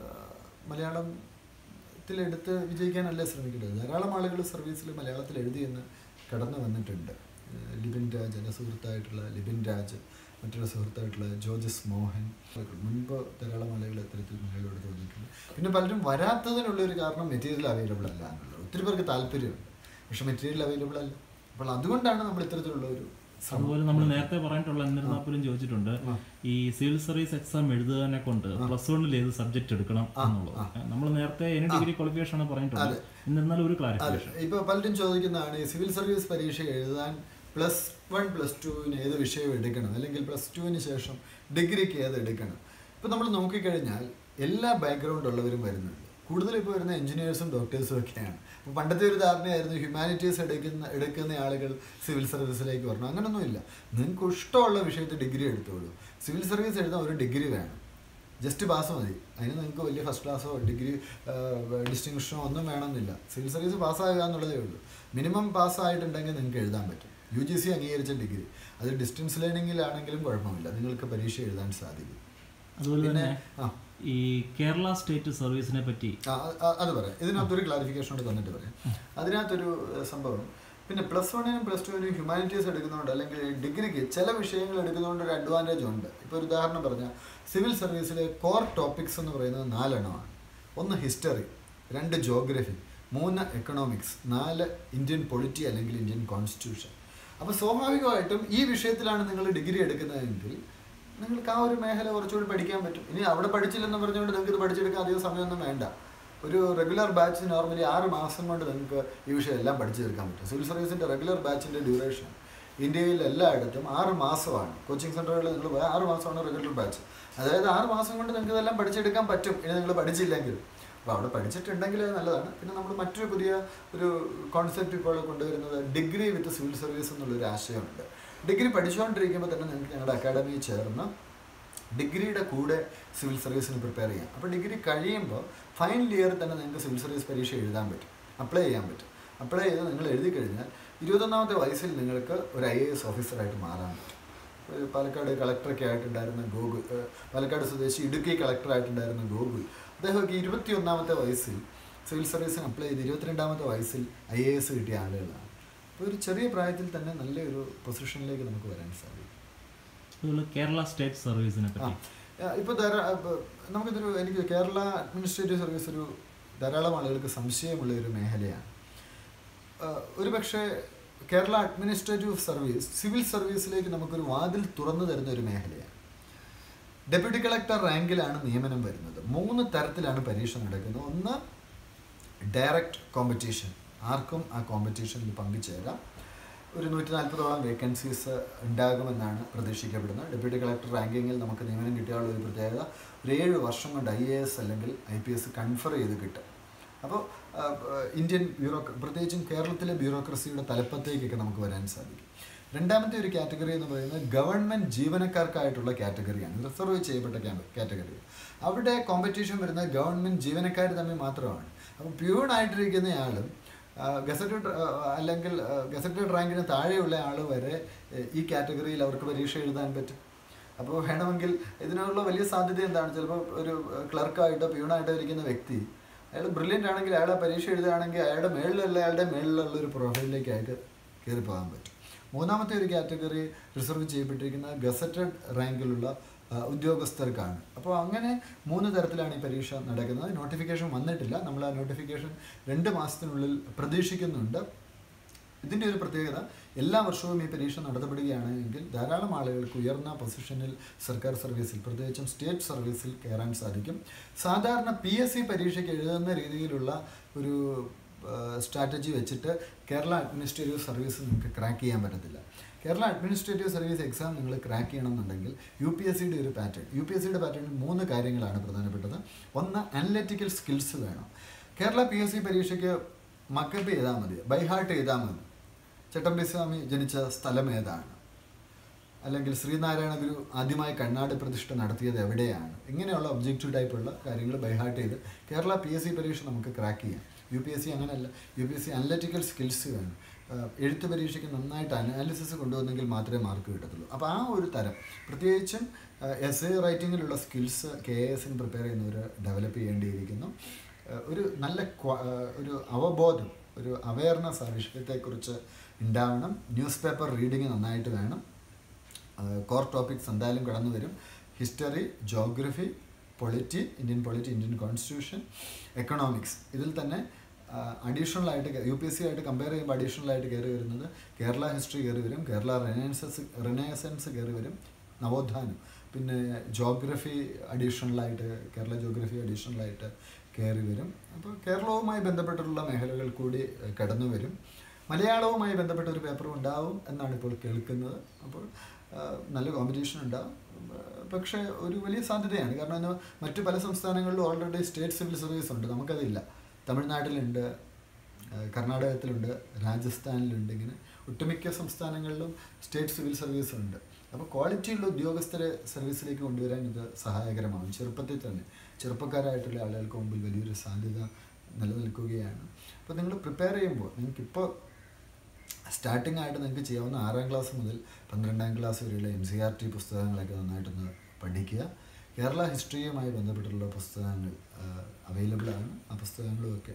മലയാളത്തിലെടുത്ത് വിജയിക്കാനല്ലേ ശ്രമിക്കുന്നത്. ധാരാളം ആളുകൾ സർവീസിൽ മലയാളത്തിൽ എഴുതിയെന്ന് കടന്നു വന്നിട്ടുണ്ട്. ലിബിൻ രാജ്, എൻ്റെ സുഹൃത്തായിട്ടുള്ള ലിബിൻ രാജ്, മറ്റുള്ള സുഹൃത്തായിട്ടുള്ള ജോർജസ് മോഹൻ, മുൻപ് ധാരാളം ആളുകൾ ഇത്തരത്തിൽ മലയാളം തോന്നിയിട്ടുണ്ട്. പിന്നെ പലരും വരാത്തതിനുള്ളൊരു കാരണം മെറ്റീരിയൽ അവൈലബിൾ അല്ല എന്നുള്ളത്. ഒത്തിരി പേർക്ക് താല്പര്യമുണ്ട്, പക്ഷെ മെറ്റീരിയൽ അവൈലബിൾ അല്ല. അപ്പോൾ അതുകൊണ്ടാണ് നമ്മൾ ഇത്തരത്തിലുള്ള ഒരു അതുപോലെ നമ്മൾ നേരത്തെ പറഞ്ഞിട്ടുള്ള എന്നിരുന്നാൽ പോലും ചോദിച്ചിട്ടുണ്ട്, ഈ സിവിൽ സർവീസ് എക്സാം എഴുതുന്നതിനെ കൊണ്ട് പ്ലസ് വണ്ണിൽ ഏത് സബ്ജക്ട് എടുക്കണം എന്നുള്ളത്. നമ്മൾ നേരത്തെ എനി ഡിഗ്രി ക്വാളിഫിക്കേഷൻ ആണ് പറഞ്ഞിട്ടുള്ളത്. എന്നിരുന്നാലും ഒരു ക്ലാരിഫിക്കേഷൻ ഇപ്പോൾ പലരും ചോദിക്കുന്നതാണ്, ഈ സിവിൽ സർവീസ് പരീക്ഷ എഴുതാൻ പ്ലസ് വൺ പ്ലസ് ടുവിന് ഏത് വിഷയം എടുക്കണം, അല്ലെങ്കിൽ പ്ലസ് ടുവിന് ശേഷം ഡിഗ്രിക്ക് ഏത് എടുക്കണം. ഇപ്പോൾ നമ്മൾ നോക്കിക്കഴിഞ്ഞാൽ എല്ലാ ബാക്ക്ഗ്രൗണ്ട് ഉള്ളവരും വരുന്നുണ്ട്. കൂടുതലും ഇപ്പോൾ വരുന്ന എഞ്ചിനീയേഴ്സും ഡോക്ടേഴ്സും ഒക്കെയാണ്. അപ്പോൾ പണ്ടത്തെ ഒരു ധാരണയായിരുന്നു ഹ്യൂമാനിറ്റീസ് എടുക്കുന്ന എടുക്കുന്ന ആളുകൾ സിവിൽ സർവീസിലേക്ക് വരണം. അങ്ങനെയൊന്നുമില്ല. നിങ്ങൾക്ക് ഇഷ്ടമുള്ള വിഷയത്തിൽ ഡിഗ്രി എടുത്തോളൂ. സിവിൽ സർവീസ് എഴുതാൻ ഒരു ഡിഗ്രി വേണം, ജസ്റ്റ് പാസ് മതി. അതിന് നിങ്ങൾക്ക് വലിയ ഫസ്റ്റ് ക്ലാസ്സോ ഡിഗ്രി ഡിസ്റ്റിങ്ഷനോ ഒന്നും വേണമെന്നില്ല. സിവിൽ സർവീസ് പാസ്സാകുക എന്നുള്ളതേ ഉള്ളൂ. മിനിമം പാസ്സായിട്ടുണ്ടെങ്കിൽ നിങ്ങൾക്ക് എഴുതാൻ പറ്റും. യു ജി സി അംഗീകരിച്ച ഡിഗ്രി. അത് ഡിസ്റ്റൻസ് ലേണിങ്ങിലാണെങ്കിലും കുഴപ്പമില്ല, നിങ്ങൾക്ക് പരീക്ഷ എഴുതാൻ സാധിക്കും. അതുപോലെ തന്നെ ഈ കേരള സ്റ്റേറ്റ് സർവീസിനെ പറ്റി അത് പറയാം. ഇതിനകത്തൊരു ക്ലാരിഫിക്കേഷൻ കൂടെ തന്നിട്ട് പറയാം. അതിനകത്തൊരു സംഭവം, പിന്നെ പ്ലസ് വണ്ണിനും പ്ലസ് ടുവിനും ഹ്യൂമാനിറ്റീസ് എടുക്കുന്നതുകൊണ്ട് അല്ലെങ്കിൽ ഡിഗ്രിക്ക് ചില വിഷയങ്ങൾ എടുക്കുന്നതുകൊണ്ട് ഒരു അഡ്വാൻറ്റേജ് ഉണ്ട്. ഇപ്പോൾ ഒരു ഉദാഹരണം പറഞ്ഞാൽ സിവിൽ സർവീസിലെ കോർ ടോപ്പിക്സ് എന്ന് പറയുന്നത് നാലെണ്ണമാണ്. ഒന്ന് ഹിസ്റ്ററി, രണ്ട് ജോഗ്രഫി, മൂന്ന് എക്കണോമിക്സ്, നാല് ഇന്ത്യൻ പൊളിറ്റി അല്ലെങ്കിൽ ഇന്ത്യൻ കോൺസ്റ്റിറ്റ്യൂഷൻ. അപ്പോൾ സ്വാഭാവികമായിട്ടും ഈ വിഷയത്തിലാണ് നിങ്ങൾ ഡിഗ്രി എടുക്കുന്നതെങ്കിൽ നിങ്ങൾക്ക് ആ ഒരു മേഖല കുറച്ചുകൂടി പഠിക്കാൻ പറ്റും. ഇനി അവിടെ പഠിച്ചില്ലെന്ന് പറഞ്ഞുകൊണ്ട് നിങ്ങൾക്ക് ഇത് പഠിച്ചെടുക്കാൻ അധികം സമയമൊന്നും വേണ്ട. ഒരു റെഗുലർ ബാച്ച് നോർമലി ആറ് മാസം കൊണ്ട് നിങ്ങൾക്ക് ഈ വിഷയം എല്ലാം പഠിച്ചു തീർക്കാൻ പറ്റും. സിവിൽ സർവീസിൻ്റെ റെഗുലർ ബാച്ചിൻ്റെ ഡ്യൂറേഷൻ ഇന്ത്യയിൽ എല്ലായിടത്തും ആറ് മാസമാണ്. കോച്ചിങ് സെൻ്ററുകളിൽ നിങ്ങൾ പോയാൽ ആറ് മാസമാണ് റെഗുലർ ബാച്ച്. അതായത് ആറ് മാസം കൊണ്ട് നിങ്ങൾക്ക് ഇതെല്ലാം പഠിച്ചെടുക്കാൻ പറ്റും. ഇനി നിങ്ങൾ പഠിച്ചില്ലെങ്കിൽ. അപ്പോൾ അവിടെ പഠിച്ചിട്ടുണ്ടെങ്കിൽ അത് നല്ലതാണ്. പിന്നെ നമ്മൾ മറ്റൊരു പുതിയ ഒരു കോൺസെപ്റ്റ് ഇപ്പോൾ കൊണ്ടുവരുന്നത് ഡിഗ്രി വിത്ത് സിവിൽ സർവീസ് എന്നുള്ളൊരു ആശയമുണ്ട്. ഡിഗ്രി പഠിച്ചുകൊണ്ടിരിക്കുമ്പോൾ തന്നെ നിങ്ങൾക്ക് ഞങ്ങളുടെ അക്കാഡമിയിൽ ചേർന്ന് ഡിഗ്രിയുടെ കൂടെ സിവിൽ സർവീസിന് പ്രിപ്പയർ ചെയ്യാം. അപ്പോൾ ഡിഗ്രി കഴിയുമ്പോൾ ഫൈനൽ ഇയർ തന്നെ നിങ്ങൾക്ക് സിവിൽ സർവീസ് പരീക്ഷ എഴുതാൻ പറ്റും, അപ്ലൈ ചെയ്യാൻ പറ്റും. അപ്ലൈ ചെയ്ത് നിങ്ങൾ എഴുതി കഴിഞ്ഞാൽ ഇരുപത്തൊന്നാമത്തെ വയസ്സിൽ നിങ്ങൾക്ക് ഒരു ഐ എ എസ് ഓഫീസറായിട്ട് മാറാൻ പറ്റും. പാലക്കാട് കളക്ടറൊക്കെ ആയിട്ടുണ്ടായിരുന്ന ഗോകുൽ, പാലക്കാട് സ്വദേശി ഇടുക്കി കളക്ടറായിട്ടുണ്ടായിരുന്ന ഗോകുൽ അദ്ദേഹമൊക്കെ ഇരുപത്തി ഒന്നാമത്തെ വയസ്സിൽ സിവിൽ സർവീസിന് അപ്ലൈ ചെയ്ത് ഇരുപത്തിരണ്ടാമത്തെ വയസ്സിൽ ഐ എ എസ് കിട്ടിയ ആളുകളാണ്. അപ്പോൾ ഒരു ചെറിയ പ്രായത്തിൽ തന്നെ നല്ലൊരു പൊസിഷനിലേക്ക് നമുക്ക് വരാൻ സാധിക്കും. കേരള സ്റ്റേറ്റ് സർവീസിനെ പറ്റി ഇപ്പോൾ ധാരാ നമുക്കിതൊരു എനിക്ക് കേരള അഡ്മിനിസ്ട്രേറ്റീവ് സർവീസ് ഒരു ധാരാളം ആളുകൾക്ക് സംശയമുള്ള ഒരു മേഖലയാണ്. ഒരു പക്ഷേ കേരള അഡ്മിനിസ്ട്രേറ്റീവ് സർവീസ് സിവിൽ സർവീസിലേക്ക് നമുക്കൊരു വാതിൽ തുറന്നു തരുന്ന ഒരു മേഖലയാണ്. ഡെപ്യൂട്ടി കളക്ടർ റാങ്കിലാണ് നിയമനം വരുന്നത്. മൂന്ന് തരത്തിലാണ് പരീക്ഷ നടക്കുന്നത്. ഒന്ന് ഡയറക്റ്റ് കോമ്പറ്റീഷൻ, ആർക്കും ആ കോമ്പറ്റീഷനിൽ പങ്കുചേരാം. ഒരു നൂറ്റി നാൽപ്പതോളം വേക്കൻസീസ് ഉണ്ടാകുമെന്നാണ് പ്രതീക്ഷിക്കപ്പെടുന്നത്. ഡെപ്യൂട്ടി കളക്ടർ റാങ്കിങ്ങിൽ നമുക്ക് നിയമനം കിട്ടിയുള്ള ഒരു പ്രത്യേകത, ഒരു ഏഴ് വർഷം കൊണ്ട് ഐ എ എസ് അല്ലെങ്കിൽ ഐ പി എസ് കൺഫർ ചെയ്ത് കിട്ടും. അപ്പോൾ ഇന്ത്യൻ ബ്യൂറോക്ര പ്രത്യേകിച്ചും കേരളത്തിലെ ബ്യൂറോക്രസിയുടെ തലപ്പത്തേക്കൊക്കെ നമുക്ക് വരാൻ സാധിക്കും. രണ്ടാമത്തെ ഒരു കാറ്റഗറി എന്ന് പറയുന്നത് ഗവൺമെൻറ് ജീവനക്കാർക്കായിട്ടുള്ള കാറ്റഗറിയാണ്, റിസർവ് ചെയ്യപ്പെട്ട കാറ്റഗറി. അവിടെ കോമ്പറ്റീഷൻ വരുന്നത് ഗവൺമെൻറ് ജീവനക്കാർ തമ്മിൽ മാത്രമാണ്. അപ്പോൾ പ്യൂണായിട്ടിരിക്കുന്നയാളും ഗസറ്റഡ് അല്ലെങ്കിൽ ഗസറ്റഡ് റാങ്കിന് താഴെയുള്ള ആൾ വരെ ഈ കാറ്റഗറിയിൽ അവർക്ക് പരീക്ഷ എഴുതാൻ പറ്റും. അപ്പോൾ വേണമെങ്കിൽ ഇതിനുള്ള വലിയ സാധ്യത എന്താണ്, ചിലപ്പോൾ ഒരു ക്ലർക്കായിട്ടോ പ്യൂണായിട്ടോ ഇരിക്കുന്ന വ്യക്തി അയാൾ ബ്രില്യൻ്റ് ആണെങ്കിൽ അയാളെ പരീക്ഷ എഴുതുകയാണെങ്കിൽ അയാളുടെ മേളിലുള്ള അയാളുടെ മേളിലുള്ള ഒരു പ്രൊഫൈലിലേക്ക് അയാൾക്ക് കയറി പോകാൻ പറ്റും. മൂന്നാമത്തെ ഒരു കാറ്റഗറി റിസർവ് ചെയ്യപ്പെട്ടിരിക്കുന്ന ഗസറ്റഡ് റാങ്കിലുള്ള ഉദ്യോഗസ്ഥർക്കാണ്. അപ്പോൾ അങ്ങനെ മൂന്ന് തരത്തിലാണ് ഈ പരീക്ഷ നടക്കുന്നത്. നോട്ടിഫിക്കേഷൻ വന്നിട്ടില്ല, നമ്മൾ ആ നോട്ടിഫിക്കേഷൻ രണ്ട് മാസത്തിനുള്ളിൽ പ്രതീക്ഷിക്കുന്നുണ്ട്. ഇതിൻ്റെ ഒരു പ്രത്യേകത, എല്ലാ വർഷവും ഈ പരീക്ഷ നടത്തപ്പെടുകയാണെങ്കിൽ ധാരാളം ആളുകൾക്ക് ഉയർന്ന പൊസിഷനിൽ സർക്കാർ സർവീസിൽ പ്രത്യേകിച്ചും സ്റ്റേറ്റ് സർവീസിൽ കയറാൻ സാധിക്കും. സാധാരണ പി എസ് സി പരീക്ഷയ്ക്ക് എഴുതുന്ന രീതിയിലുള്ള ഒരു സ്ട്രാറ്റജി വെച്ചിട്ട് കേരള അഡ്മിനിസ്ട്രേറ്റീവ് സർവീസ് നിങ്ങൾക്ക് ക്രാക്ക് ചെയ്യാൻ പറ്റത്തില്ല. കേരള അഡ്മിനിസ്ട്രേറ്റീവ് സർവീസ് എക്സാം നിങ്ങൾ ക്രാക്ക് ചെയ്യണമെന്നുണ്ടെങ്കിൽ യു പി എസ് സിയുടെ ഒരു പാറ്റേൺ യു പി എസ് സിയുടെ പാറ്റേണിൽ മൂന്ന് കാര്യങ്ങളാണ് പ്രധാനപ്പെട്ടത്. ഒന്ന്, അനലറ്റിക്കൽ സ്കിൽസ് വേണം. കേരള പി എസ് സി പരീക്ഷയ്ക്ക് മക്കപ്പ് ചെയ്താൽ മതി, ബൈഹാർട്ട് ചെയ്താൽ മതി. ചട്ടമ്പിസ്വാമി ജനിച്ച സ്ഥലം ഏതാണ്, അല്ലെങ്കിൽ ശ്രീനാരായണ ഗുരു ആദ്യമായി കണ്ണാടി പ്രതിഷ്ഠ നടത്തിയത് എവിടെയാണ്, ഇങ്ങനെയുള്ള ഒബ്ജക്റ്റീവ് ടൈപ്പുള്ള കാര്യങ്ങൾ ബൈഹാർട്ട് ചെയ്ത് കേരള പി എസ് സി പരീക്ഷ നമുക്ക് ക്രാക്ക് ചെയ്യാം. യു പി എസ് സി അങ്ങനെയല്ല. U P S C analytical skills വേണം. എഴുത്ത് പരീക്ഷയ്ക്ക് നന്നായിട്ട് അനാലിസിസ് കൊണ്ടുവന്നെങ്കിൽ മാത്രമേ മാർക്ക് കിട്ടത്തുള്ളൂ. അപ്പോൾ ആ ഒരു തരം പ്രത്യേകിച്ചും എസ് എ റൈറ്റിങ്ങിലുള്ള സ്കിൽസ് കെ എ എസിന് പ്രിപ്പയർ ചെയ്യുന്നവർ ഡെവലപ്പ് ചെയ്യേണ്ടിയിരിക്കുന്നു. ഒരു നല്ല ഒരു അവബോധം, ഒരു അവയർനെസ് ആ വിഷയത്തെക്കുറിച്ച് ഉണ്ടാവണം. ന്യൂസ് പേപ്പർ റീഡിങ് നന്നായിട്ട് വേണം. കോർ ടോപ്പിക്സ് എന്തായാലും കടന്നു വരും. History, geography, polity, Indian polity, Indian constitution, economics. ഇതിൽ തന്നെ അഡീഷണലായിട്ട് യു പി എസ് സി ആയിട്ട് കമ്പയർ ചെയ്യുമ്പോൾ അഡീഷണലായിട്ട് കയറി വരുന്നത് കേരള ഹിസ്റ്ററി കയറി വരും, കേരള റിനൈസൻസ് റിനൈസൻസ് കയറി വരും, നവോത്ഥാനം. പിന്നെ ജോഗ്രഫി അഡീഷണലായിട്ട് കേരള ജോഗ്രഫി അഡീഷണലായിട്ട് കയറി വരും. അപ്പോൾ കേരളവുമായി ബന്ധപ്പെട്ടിട്ടുള്ള മേഖലകൾ കൂടി കടന്നു വരും. മലയാളവുമായി ബന്ധപ്പെട്ട ഒരു പേപ്പറും ഉണ്ടാവും എന്നാണ് ഇപ്പോൾ കേൾക്കുന്നത്. അപ്പോൾ നല്ല കോമ്പറ്റീഷൻ ഉണ്ടാവും. പക്ഷേ ഒരു വലിയ സാധ്യതയാണ്. കാരണം മറ്റു പല സംസ്ഥാനങ്ങളിലും ഓൾറെഡി സ്റ്റേറ്റ് സിവിൽ സർവീസ് ഉണ്ട്, നമുക്കതില്ല. തമിഴ്നാട്ടിലുണ്ട്, കർണാടകത്തിലുണ്ട്, രാജസ്ഥാനിലുണ്ട്. ഇങ്ങനെ ഒട്ടുമിക്ക സംസ്ഥാനങ്ങളിലും സ്റ്റേറ്റ് സിവിൽ സർവീസ് ഉണ്ട്. അപ്പോൾ ക്വാളിറ്റിയുള്ള ഉദ്യോഗസ്ഥരെ സർവീസിലേക്ക് കൊണ്ടുവരാൻ ഇത് സഹായകരമാകും. ചെറുപ്പത്തിൽ തന്നെ ചെറുപ്പക്കാരായിട്ടുള്ള ആളുകൾക്ക് മുമ്പിൽ വലിയൊരു സാധ്യത നിലനിൽക്കുകയാണ്. അപ്പോൾ നിങ്ങൾ പ്രിപ്പയർ ചെയ്യുമ്പോൾ നിങ്ങൾക്കിപ്പോൾ സ്റ്റാർട്ടിംഗ് ആയിട്ട് നിങ്ങൾക്ക് ചെയ്യാവുന്ന ആറാം ക്ലാസ് മുതൽ പന്ത്രണ്ടാം ക്ലാസ് വരെയുള്ള എൻ സി ആർ ടി പുസ്തകങ്ങളൊക്കെ നന്നായിട്ടൊന്ന് പഠിക്കുക. കേരള ഹിസ്റ്ററിയുമായി ബന്ധപ്പെട്ടുള്ള പുസ്തകങ്ങൾ അവൈലബിൾ ആണ്. ആ പുസ്തകങ്ങളുമൊക്കെ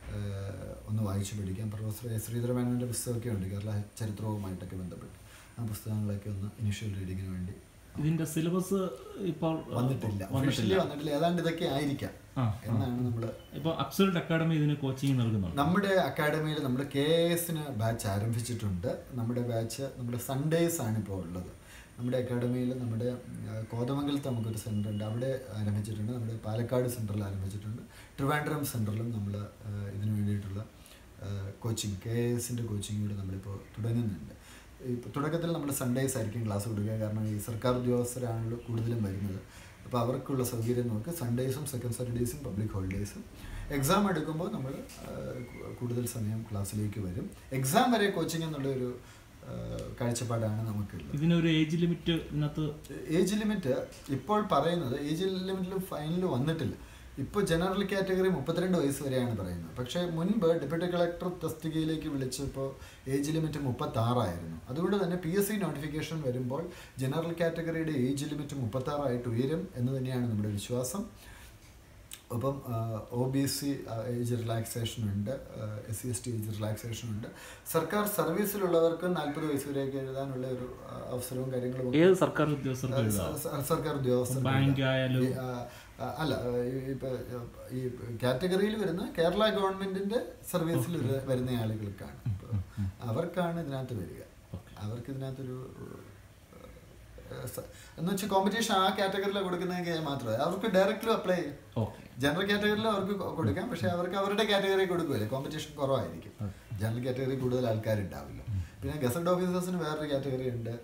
ഒന്ന് വായിച്ചു പഠിക്കാം. പ്രൊഫസർ എസ് ശ്രീധരമേനോൻ്റെ പുസ്തകമൊക്കെ ഉണ്ട് കേരള ചരിത്രവുമായിട്ടൊക്കെ ബന്ധപ്പെട്ട്. ആ പുസ്തകങ്ങളൊക്കെ ഒന്ന് ഇനിഷ്യൽ റീഡിങ്ങിന് വേണ്ടി. ഇതിന്റെ സിലബസ് ഇപ്പോൾ വന്നിട്ടില്ല, ഒഫീഷ്യലി വന്നിട്ടില്ല. ഏതാണ്ട് ഇതൊക്കെ ആയിരിക്കാം എന്നാണ് നമ്മൾ. ഇപ്പോൾ അബ്സോൾട്ട് അക്കാഡമി ഇതിന് കോച്ചിങ് നൽകുന്നുണ്ട്. നമ്മുടെ അക്കാഡമിയിൽ നമ്മൾ കെ എസിന് ബാച്ച് ആരംഭിച്ചിട്ടുണ്ട്. നമ്മുടെ ബാച്ച് നമ്മുടെ സൺഡേസ് ആണ് ഇപ്പോൾ ഉള്ളത്. നമ്മുടെ അക്കാഡമിയിൽ നമ്മുടെ കോതമംഗലത്ത് നമുക്കൊരു സെൻ്റർ ഉണ്ട്, അവിടെ ആരംഭിച്ചിട്ടുണ്ട്. നമ്മുടെ പാലക്കാട് സെൻറ്ററിൽ ആരംഭിച്ചിട്ടുണ്ട്. ട്രിവാൻഡ്രം സെൻറ്ററിലും നമ്മൾ ഇതിന് വേണ്ടിയിട്ടുള്ള കോച്ചിങ് കെ എസിൻ്റെ കോച്ചിങ് കൂടെ നമ്മളിപ്പോൾ തുടങ്ങുന്നുണ്ട്. ഇപ്പോൾ തുടക്കത്തിൽ നമ്മൾ സൺഡേസ് ആയിരിക്കും ക്ലാസ് കൊടുക്കുക. കാരണം ഈ സർക്കാർ ഉദ്യോഗസ്ഥരാണല്ലോ കൂടുതലും വരുന്നത്. അപ്പോൾ അവർക്കുള്ള സൗകര്യം നോക്കി സൺഡേസും സെക്കൻഡ് സാറ്റർഡേസും പബ്ലിക് ഹോളിഡേയ്സും. എക്സാം എടുക്കുമ്പോൾ നമ്മൾ കൂടുതൽ സമയം ക്ലാസ്സിലേക്ക് വരും. എക്സാം വരെ കോച്ചിങ് എന്നുള്ളൊരു കാഴ്ചപ്പാടാണ് നമുക്കുള്ളത്. ഇതിനൊരു ഏജ് ലിമിറ്റ് ഇതിനകത്ത് ഏജ് ലിമിറ്റ് ഇപ്പോൾ പറയുന്നത് ഏജ് ലിമിറ്റിൽ ഫൈനൽ വന്നിട്ടില്ല. ഇപ്പോൾ ജനറൽ കാറ്റഗറി മുപ്പത്തിരണ്ട് വയസ്സ് വരെയാണ് പറയുന്നത്. പക്ഷേ മുൻപ് ഡെപ്യൂട്ടി കളക്ടർ തസ്തികയിലേക്ക് വിളിച്ചപ്പോൾ ഏജ് ലിമിറ്റ് മുപ്പത്താറായിരുന്നു. അതുകൊണ്ട് തന്നെ പി എസ് സി നോട്ടിഫിക്കേഷൻ വരുമ്പോൾ ജനറൽ കാറ്റഗറിയുടെ ഏജ് ലിമിറ്റ് മുപ്പത്താറായിട്ട് ഉയരും എന്ന് തന്നെയാണ് നമ്മുടെ വിശ്വാസം. അപ്പം O B C age relaxation ഉണ്ട്, S C S T age relaxation ഉണ്ട്. സർക്കാർ സർവീസിലുള്ളവർക്ക് നാൽപ്പത് വയസ്സ് വരെയൊക്കെ എഴുതാനുള്ള ഒരു അവസരവും കാര്യങ്ങളും ഏത് സർക്കാർ ഉദ്യോഗസ്ഥർക്ക് സർക്കാർ ഉദ്യോഗസ്ഥർ അല്ല ഇപ്പൊ ഈ കാറ്റഗറിയിൽ വരുന്ന കേരള ഗവൺമെന്റിന്റെ സർവീസിൽ വരുന്ന ആളുകൾക്കാണ്. അവർക്കാണ് ഇതിനകത്ത് വരിക. അവർക്ക് ഇതിനകത്തൊരു എന്ന് വെച്ചാൽ കോമ്പറ്റീഷൻ ആ കാറ്റഗറിയിലാണ് കൊടുക്കുന്നതെങ്കിൽ മാത്രമേ അവർക്ക് ഡയറക്റ്റ്ലി അപ്ലൈ ചെയ്യും. ജനറൽ കാറ്റഗറിയിൽ അവർക്ക് കൊടുക്കാം, പക്ഷെ അവർക്ക് അവരുടെ കാറ്റഗറി കൊടുക്കുമല്ലേ, കോമ്പറ്റീഷൻ കുറവായിരിക്കും. ജനറൽ കാറ്റഗറി കൂടുതൽ ആൾക്കാരുണ്ടാവില്ല. പിന്നെ ഗസറ്റ് ഓഫീസേഴ്സിന് വേറൊരു കാറ്റഗറി ഉണ്ട്.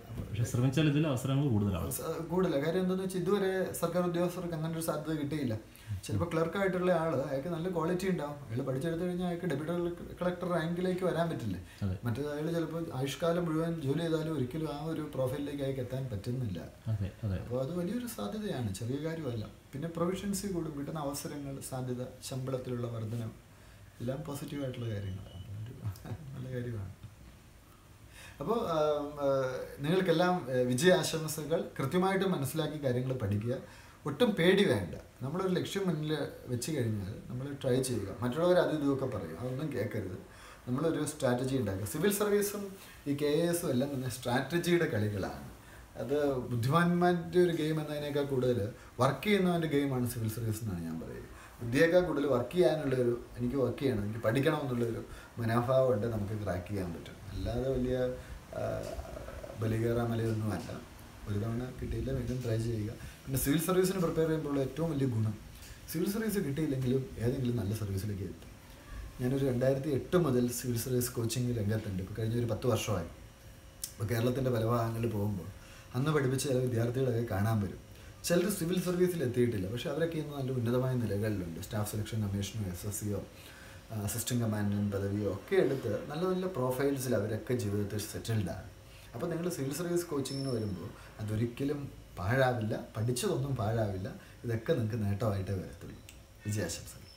കൂടുതലാണ്. കാര്യം എന്താണെന്ന് വെച്ചാൽ ഇതുവരെ സർക്കാർ ഉദ്യോഗസ്ഥർക്ക് അങ്ങനെ ഒരു സാധ്യത കിട്ടിയില്ല. ചിലപ്പോൾ ക്ലർക്കായിട്ടുള്ള ആൾ അയാൾക്ക് നല്ല ക്വാളിറ്റി ഉണ്ടാവും, അയാൾ പഠിച്ചെടുത്തു കഴിഞ്ഞാൽ അയാൾക്ക് ഡെപ്യൂട്ടി കളക്ടർ റാങ്കിലേക്ക് വരാൻ പറ്റില്ലേ. മറ്റേത് അയാൾ ചിലപ്പോൾ ആയുഷ്കാലം മുഴുവൻ ജോലി ചെയ്താലും ഒരിക്കലും ആ ഒരു പ്രൊഫൈലിലേക്ക് അയാൾക്ക് എത്താൻ പറ്റുന്നില്ല. അപ്പോൾ അത് വലിയൊരു സാധ്യതയാണ്, ചെറിയ കാര്യമല്ല. പിന്നെ പ്രൊവിഷൻസി കൂടും, കിട്ടുന്ന അവസരങ്ങൾ, സാധ്യത, ശമ്പളത്തിലുള്ള വർധനം എല്ലാം പോസിറ്റീവായിട്ടുള്ള കാര്യങ്ങളാണ്. നല്ല കാര്യമാണ്. അപ്പോൾ നിങ്ങൾക്കെല്ലാം വിജയാശംസകൾ. കൃത്യമായിട്ട് മനസ്സിലാക്കി കാര്യങ്ങൾ പഠിക്കുക, ഒട്ടും പേടി വേണ്ട. നമ്മളൊരു ലക്ഷ്യം മുന്നിൽ വെച്ച് കഴിഞ്ഞാൽ നമ്മൾ ട്രൈ ചെയ്യുക. മറ്റുള്ളവർ അത് ഇതുമൊക്കെ പറയും, അതൊന്നും കേൾക്കരുത്. നമ്മളൊരു സ്ട്രാറ്റജി ഉണ്ടാക്കുക. സിവിൽ സർവീസും ഈ കെ എ എസും എല്ലാം തന്നെ സ്ട്രാറ്റജിയുടെ കളികളാണ്. അത് ബുദ്ധിമാന്മാരുടെ ഒരു ഗെയിം എന്നതിനേക്കാൾ കൂടുതൽ വർക്ക് ചെയ്യുന്നവൻ്റെ ഗെയിമാണ് സിവിൽ സർവീസ് എന്നാണ് ഞാൻ പറയുന്നത്. ബുദ്ധിയേക്കാൾ കൂടുതൽ വർക്ക് ചെയ്യാനുള്ളൊരു, എനിക്ക് വർക്ക് ചെയ്യണം, എനിക്ക് പഠിക്കണം എന്നുള്ളൊരു മനോഭാവം ഉണ്ട്, നമുക്ക് ക്രാക്ക് ചെയ്യാൻ പറ്റും. അല്ലാതെ വലിയ ബലികേറാ മലയൊന്നുമല്ല. ഒരു തവണ കിട്ടിയില്ല, വീണ്ടും ട്രൈ ചെയ്യുക. പിന്നെ സിവിൽ സർവീസിന് പ്രിപ്പയർ ചെയ്യുമ്പോഴുള്ള ഏറ്റവും വലിയ ഗുണം, സിവിൽ സർവീസ് കിട്ടിയില്ലെങ്കിലും ഏതെങ്കിലും നല്ല സർവീസിലേക്ക് എത്തും. ഞാനൊരു രണ്ടായിരത്തി എട്ട് മുതൽ സിവിൽ സർവീസ് കോച്ചിങ് രംഗത്തുണ്ട്. ഇപ്പോൾ കഴിഞ്ഞ ഒരു പത്ത് വർഷമായി. ഇപ്പോൾ കേരളത്തിൻ്റെ പല ഭാഗങ്ങളിൽ പോകുമ്പോൾ അന്ന് പഠിപ്പിച്ച ചില വിദ്യാർത്ഥികളൊക്കെ കാണാൻ വരും. ചിലർ സിവിൽ സർവീസിൽ എത്തിയിട്ടില്ല, പക്ഷേ അവരൊക്കെ ഇന്ന് നല്ല ഉന്നതമായ നിലകളിലുണ്ട്. സ്റ്റാഫ് സെലക്ഷൻ കമ്മീഷനോ എസ് എസ് സിയോ അസിസ്റ്റൻറ്റ് കമാൻഡൻറ്റ് പദവിയോ ഒക്കെ എടുത്ത് നല്ല നല്ല പ്രൊഫൈൽസിൽ അവരൊക്കെ ജീവിതത്തിൽ സെറ്റിൽഡാണ്. അപ്പോൾ നിങ്ങൾ സിവിൽ സർവീസ് കോച്ചിങ്ങിന് വരുമ്പോൾ അതൊരിക്കലും പാഴാവില്ല, പഠിച്ചതൊന്നും പാഴാവില്ല. ഇതൊക്കെ നിങ്ങൾക്ക് നേട്ടമായിട്ടേ വരത്തുള്ളൂ. വിജയാശംസകൾ.